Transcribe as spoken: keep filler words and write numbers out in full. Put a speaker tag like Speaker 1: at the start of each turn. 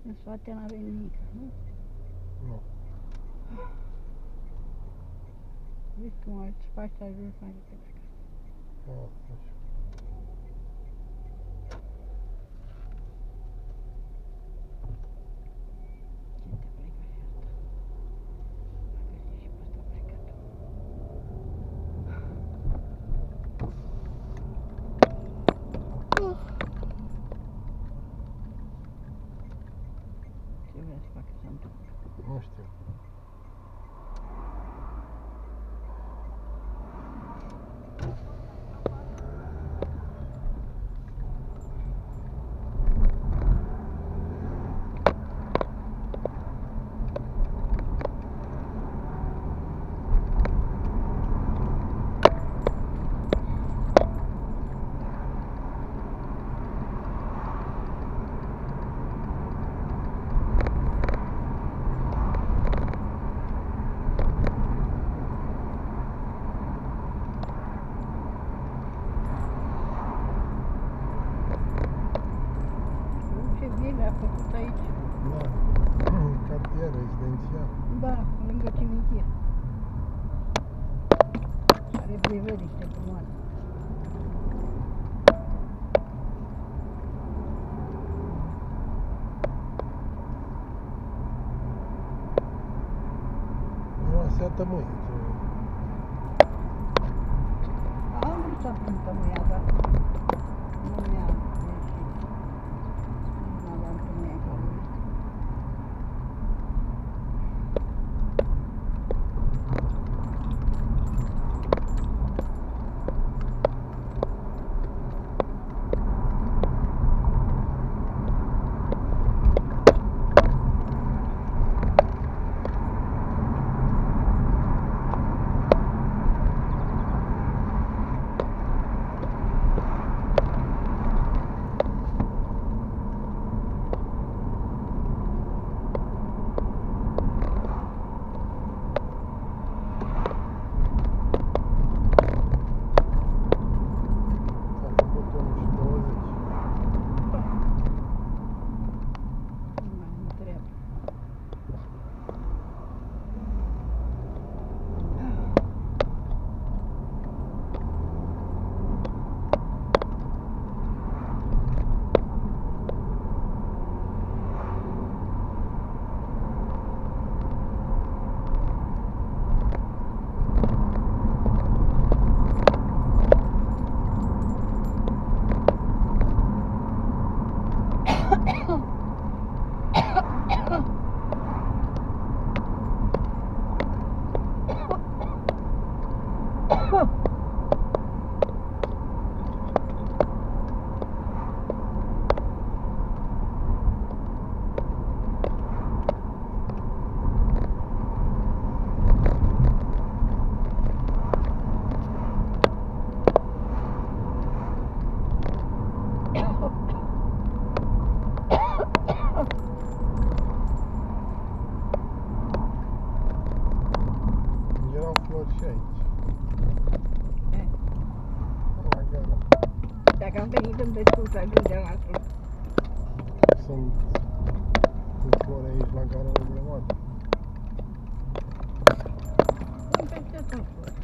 Speaker 1: În spate n-avem nimic, nu?
Speaker 2: Nu.
Speaker 1: Vezi cum alți spați să ajungi mai repede.
Speaker 2: Da, așa.
Speaker 1: Ce te plecă și asta? A găsit și pe ăsta plecat. Ce vrea să facă să întâmplă?
Speaker 2: Nu știu.
Speaker 1: Ce bine a făcut aici.
Speaker 2: Da. Cartier rezidențial.
Speaker 1: Da, lângă cimitir. Are priveliște frumoase.
Speaker 2: Nu, seată mâini.
Speaker 1: Am vrut să pun tămâia, dar nu mi-a ieșit. Nu aveam tămâia acolo.
Speaker 2: Erau flori și aici.
Speaker 1: Eh,
Speaker 2: La gara.
Speaker 1: Dacă am venit în destul să ajungem la sus.
Speaker 2: Sunt cu flori aici la gara de grămadă.
Speaker 1: Am peste tot flori.